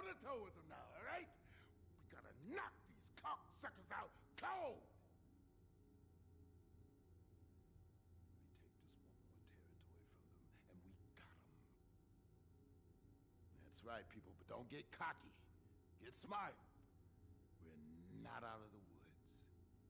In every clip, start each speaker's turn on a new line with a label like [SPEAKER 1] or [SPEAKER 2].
[SPEAKER 1] to toe with them now, all right? We gotta knock these cocksuckers out cold! We take just one more territory from them, and we got them. That's right, people, but don't get cocky. Get smart. We're not out of the woods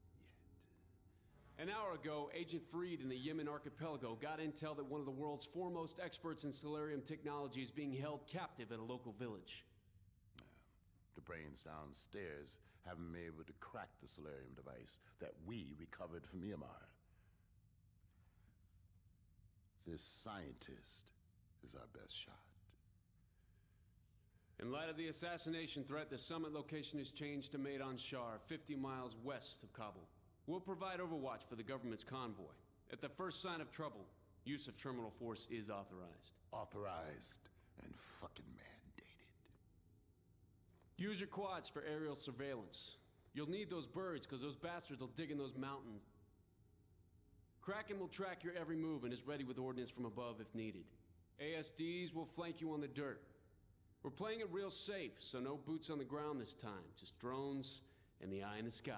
[SPEAKER 1] yet.
[SPEAKER 2] An hour ago, Agent Freed in the Yemen archipelago got intel that one of the world's foremost experts in Solarium technology is being held captive at a local village.
[SPEAKER 1] The brains downstairs haven't been able to crack the Solarium device that we recovered from Myanmar. This scientist is our best shot.
[SPEAKER 2] In light of the assassination threat, the summit location is changed to Maidan Shar, 50 miles west of Kabul. We'll provide overwatch for the government's convoy. At the first sign of trouble, use of terminal force is authorized.
[SPEAKER 1] Authorized and fucking mandated.
[SPEAKER 2] Use your quads for aerial surveillance. You'll need those birds, because those bastards will dig in those mountains. Kraken will track your every move and is ready with ordnance from above if needed. ASDs will flank you on the dirt. We're playing it real safe, so no boots on the ground this time. Just drones and the eye in the sky.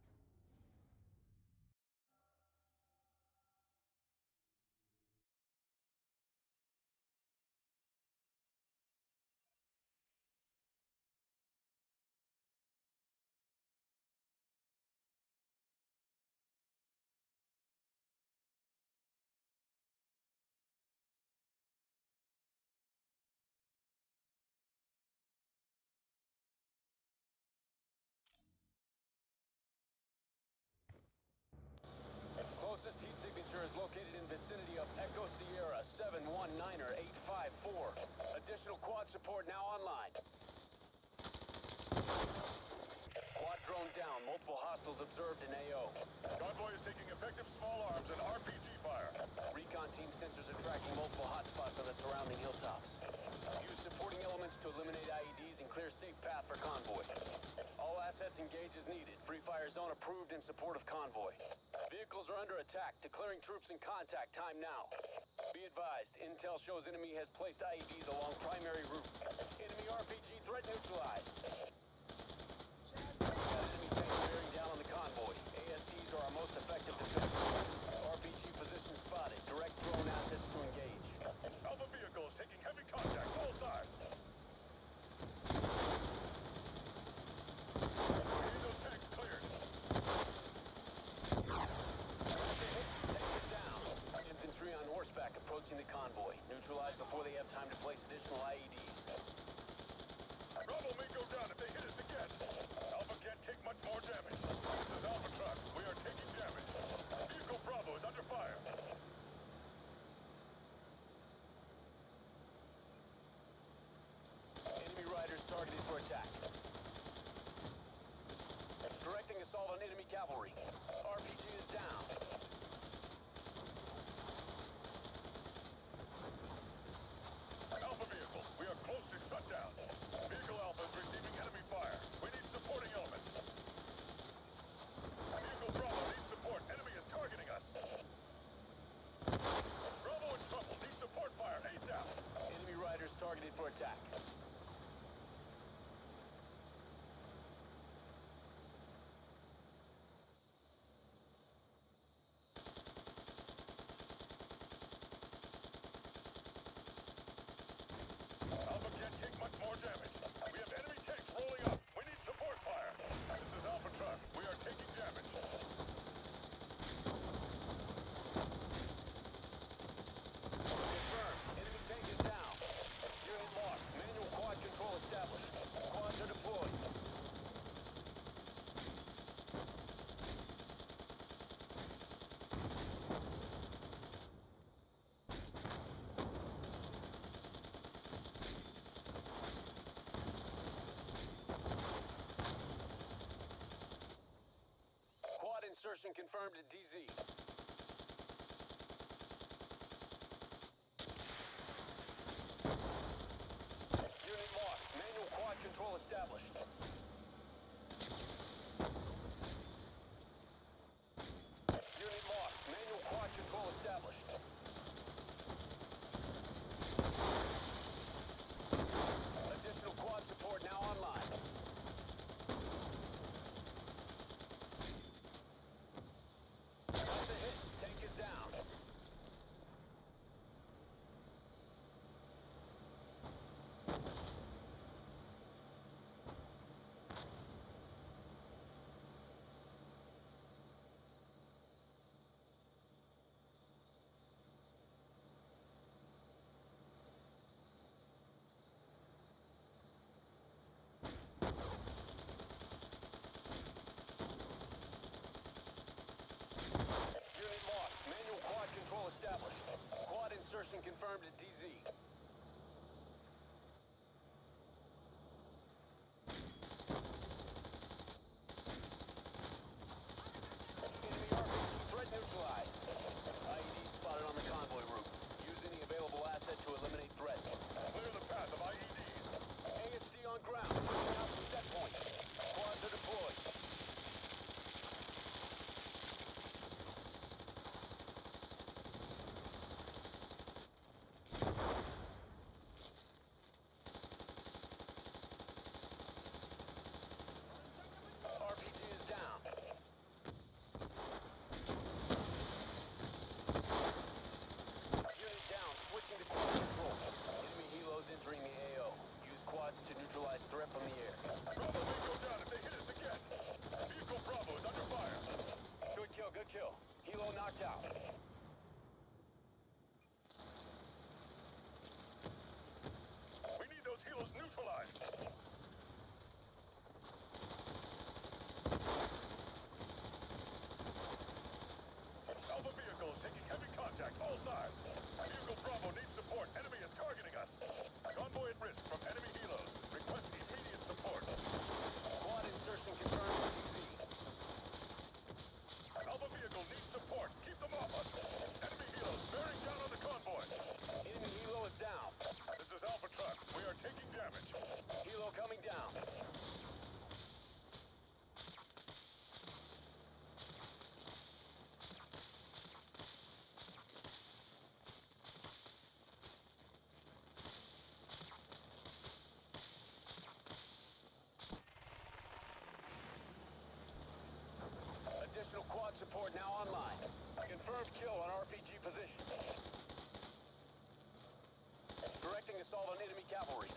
[SPEAKER 3] Closest heat signature is located in vicinity of Echo Sierra 719er 854. Additional quad support now online. Quad drone down. Multiple hostiles observed in AO.
[SPEAKER 4] Convoy is taking effective small arms and RPG fire.
[SPEAKER 3] Recon team sensors are tracking multiple hotspots on the surrounding hilltops. Use supporting elements to eliminate IEDs and clear safe path for convoy. All assets engage as needed. Free fire zone approved in support of convoy. Vehicles are under attack. Declaring troops in contact. Time now. Be advised, intel shows enemy has placed IEDs along primary route. Enemy RPG threat neutralized. Got enemy tanks bearing down on the convoy. ASDs are our most effective defense. RPG position spotted. Direct drone assets to engage.
[SPEAKER 4] Alpha vehicle is taking heavy contact, all sides. We need those tanks cleared.
[SPEAKER 3] Tank is down. Infantry on horseback approaching the convoy. Neutralized before they have time to place additional IEDs.
[SPEAKER 4] Bravo may go down if they hit us again. Alpha can't take much more damage. This is Alpha Truck. We are taking damage. Vehicle Bravo is under fire.
[SPEAKER 3] Enemy riders targeted for attack. Directing assault on enemy cavalry. RPG is down.
[SPEAKER 4] Alpha vehicle, we are close to shutdown. Vehicle Alpha is receiving enemy fire. We need supporting elements. Vehicle Bravo needs support. Enemy is targeting us. Bravo in trouble. Needs support fire ASAP.
[SPEAKER 3] Enemy riders targeted for attack.
[SPEAKER 4] Alpha can't take much more damage. We have enemy tanks rolling up. We need support fire. This is Alpha Truck. We are taking damage.
[SPEAKER 3] Confirmed. Enemy tank is down. Unit lost. Manual quad control established. Quads are deployed. Quad insertion confirmed at DZ. Unit lost. Manual quad control established. Unit lost. Manual quad control established. Additional quad support now insertion confirmed at DZ. Enemy RPG threat neutralized. IED spotted on the convoy route. Use any available asset to eliminate threat.
[SPEAKER 4] Clear the path of IEDs.
[SPEAKER 3] ASD on ground. Pushing out from set point. Squads are deployed. RPG is down. Unit down, switching to quad control. Enemy helos entering the AO. Use quads to neutralize threat from the air.
[SPEAKER 4] Bravo may go down if they hit us again. Vehicle Bravo is under fire.
[SPEAKER 3] Good kill, good kill. Helo knocked out.
[SPEAKER 4] We need those helos neutralized. Alpha vehicle is taking heavy contact, all sides. Vehicle Bravo needs support. Enemy is targeting us. Convoy at risk from enemy helos. Request immediate support.
[SPEAKER 3] Quad insertion confirmed at DZ.
[SPEAKER 4] Alpha vehicle needs support. Keep them off us. Enemy helos bearing down on the convoy.
[SPEAKER 3] Enemy helo is down.
[SPEAKER 4] This is Alpha Truck. We are taking damage.
[SPEAKER 3] Helo coming down. Additional quad support now online. Confirmed kill on RPG position. Directing assault on enemy cavalry.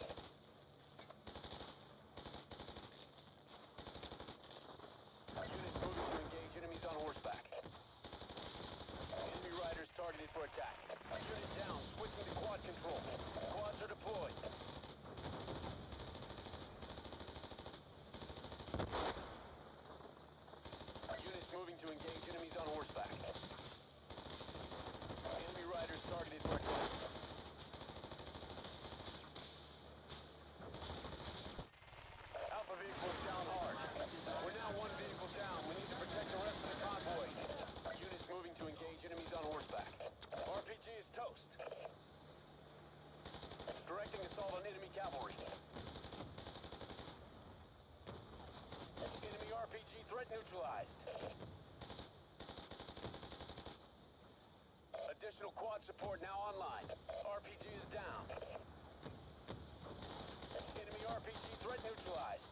[SPEAKER 3] Units moving to engage enemies on horseback. Enemy riders targeted for attack. Unit down, switching to quad control. Quads are deployed. Units moving to engage enemies on horseback. Enemy riders targeted for attack. Alpha vehicles down hard. We're now one vehicle down. We need to protect the rest of the convoy. Units moving to engage enemies on horseback. RPG is toast. Directing assault on enemy cavalry. Enemy RPG threat neutralized. Additional quad support now online. RPG is down. Enemy RPG threat neutralized.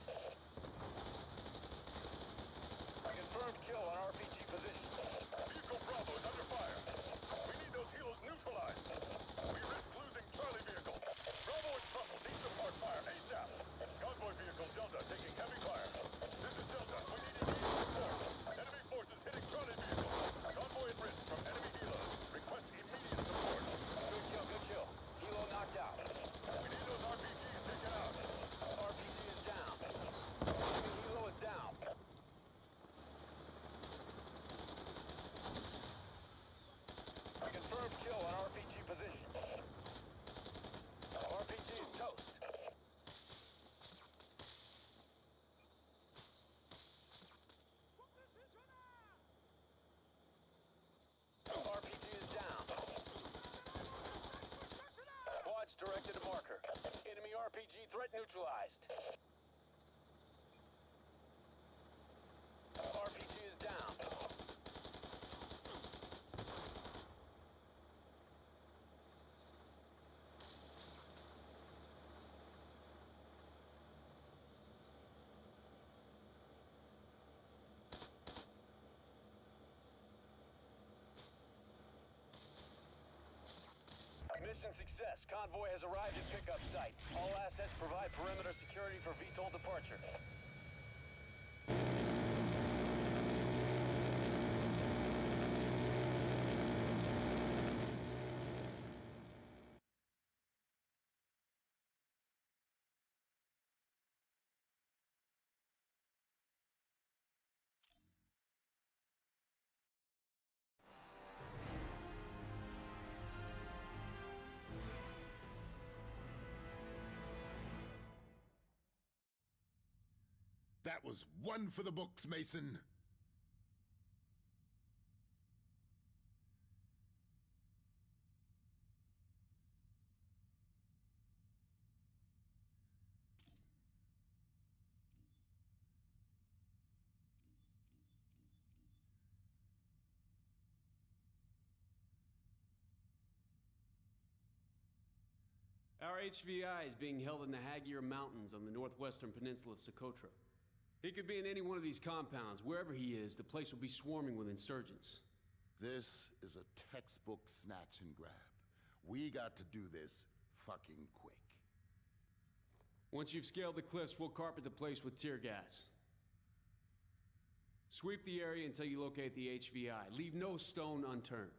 [SPEAKER 3] Confirmed kill on RPG position.
[SPEAKER 4] Vehicle Bravo is under fire. We need those helos neutralized. We risk losing Charlie vehicle. Bravo in trouble. Needs support fire ASAP. Convoy vehicle Delta taking heavy fire. This is Delta. We need immediate support. Enemy forces hitting Charlie vehicle. Convoy at risk from enemy helos. Request immediate support.
[SPEAKER 3] Good kill, good kill. Helo knocked out.
[SPEAKER 4] We need those RPGs taken out.
[SPEAKER 3] RPG is down. Enemy helo is down. Confirmed kill on RPG position. RPG is toast. RPG is down. Quads directed to marker. Enemy RPG threat neutralized. RPG is down. Mission success. Convoy has arrived at pickup site. All assets provide perimeter security for VTOL departure.
[SPEAKER 1] That was one for the books, Mason.
[SPEAKER 2] Our HVI is being held in the Hagir Mountains on the northwestern peninsula of Socotra. He could be in any one of these compounds. Wherever he is, the place will be swarming with insurgents.
[SPEAKER 1] This is a textbook snatch and grab. We got to do this fucking quick.
[SPEAKER 2] Once you've scaled the cliffs, we'll carpet the place with tear gas. Sweep the area until you locate the HVI. Leave no stone unturned.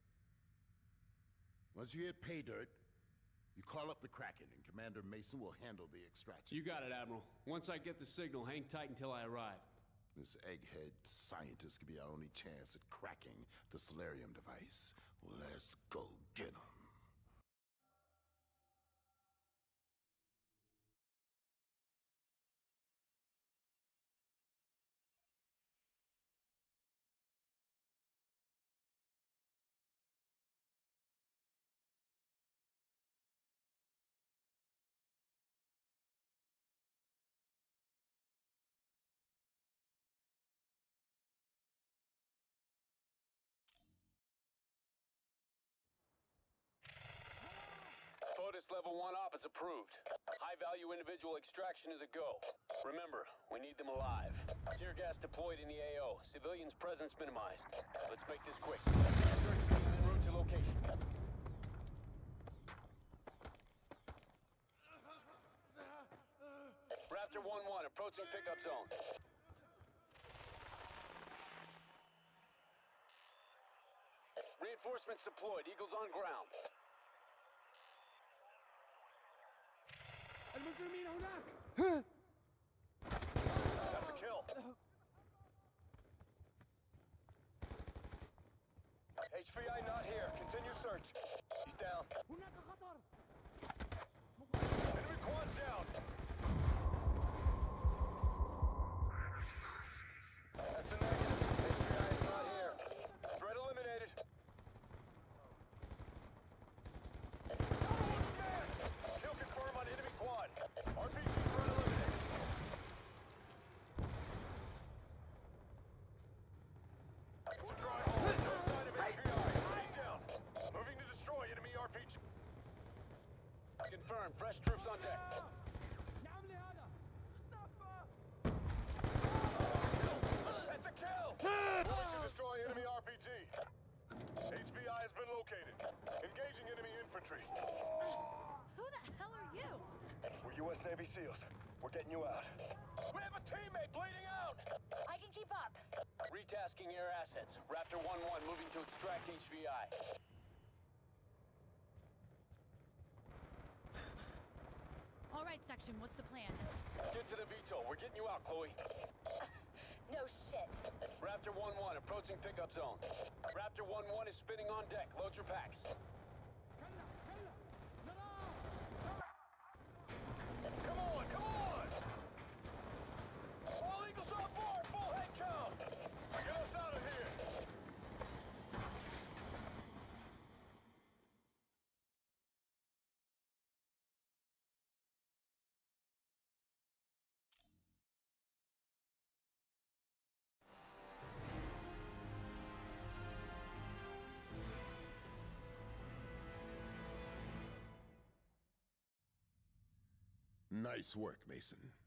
[SPEAKER 1] Once you hit pay dirt, you call up the Kraken, and Commander Mason will handle the extraction.
[SPEAKER 2] You got it, Admiral. Once I get the signal, hang tight until I arrive.
[SPEAKER 1] This egghead scientist could be our only chance at cracking the Solarium device. Let's go get him.
[SPEAKER 3] POTUS Level 1 op is approved. High-value individual extraction is a go. Remember, we need them alive. Tear gas deployed in the AO. Civilians' presence minimized. Let's make this quick. Search team en route to location. Raptor 1-1, approaching pickup zone. Reinforcements deployed. Eagles on ground.
[SPEAKER 5] المجرمين هناك.
[SPEAKER 4] That's a kill. HVI not here. Continue search. He's down.
[SPEAKER 5] هناك خطر.
[SPEAKER 4] Enemy quad's down. That's a negative. HVI is not here. Threat eliminated. Kill confirmed on enemy quad. RPG threat eliminated. It's a dry hole. No sign of HVI. He's down. Moving to destroy enemy RPG.
[SPEAKER 3] Confirmed. Fresh troops on deck.
[SPEAKER 5] نعم لهذا.
[SPEAKER 4] That's a kill! Moving to destroy enemy RPG. HVI has been located. Engaging enemy infantry.
[SPEAKER 6] Who the hell are you?
[SPEAKER 4] We're U.S. Navy SEALs. We're getting you out. We have a teammate bleeding out!
[SPEAKER 6] I can keep up.
[SPEAKER 3] Retasking air assets. Raptor 1-1 moving to extract HVI.
[SPEAKER 6] All right, Section, what's the plan?
[SPEAKER 3] Get to the VTOL. We're getting you out, Chloe.
[SPEAKER 6] No shit.
[SPEAKER 3] Raptor 1-1 approaching pickup zone. Raptor 1-1 is spinning on deck. Load your packs.
[SPEAKER 4] Come on, come on! All Eagles on board! Full head count! Get us out of here!
[SPEAKER 1] Nice work, Mason.